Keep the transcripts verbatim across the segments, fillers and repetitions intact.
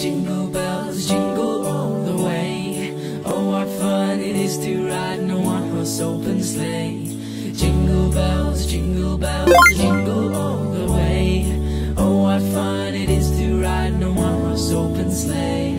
jingle bells, jingle all the way. Oh, what fun it is to ride in a one-horse open sleigh. Jingle bells, jingle bells, jingle all the way. Oh, what fun it is to ride in a one-horse open sleigh.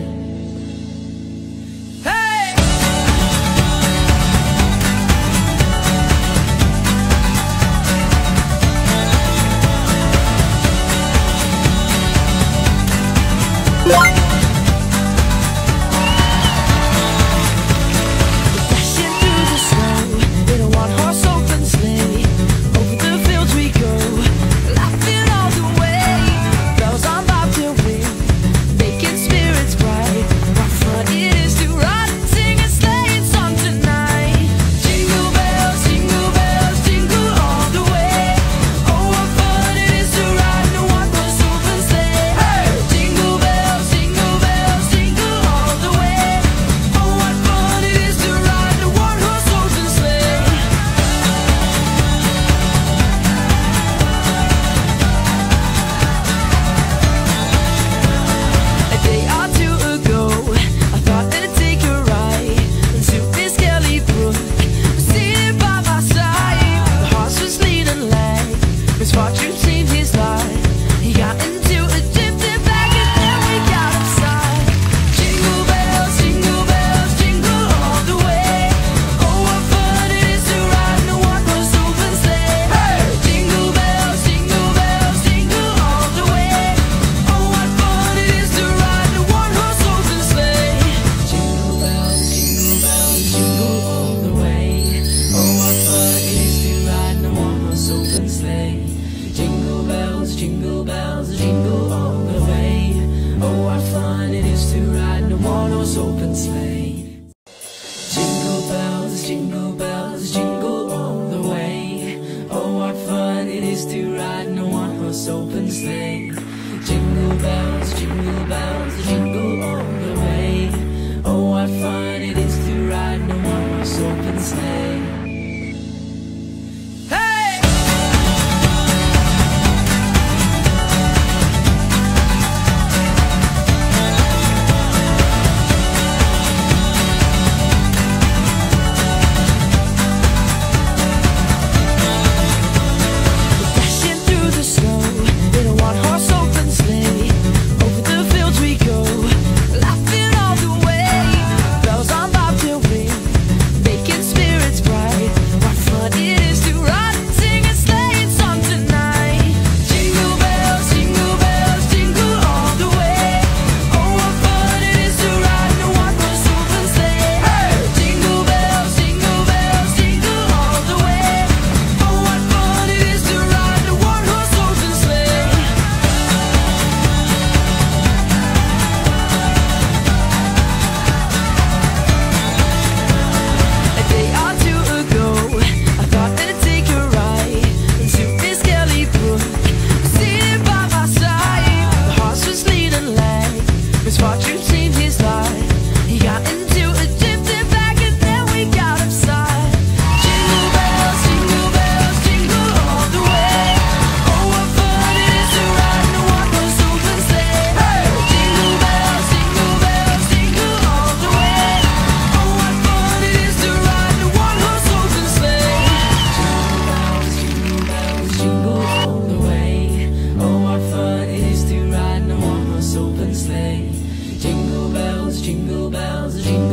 Jingle bells, jingle bells, jingle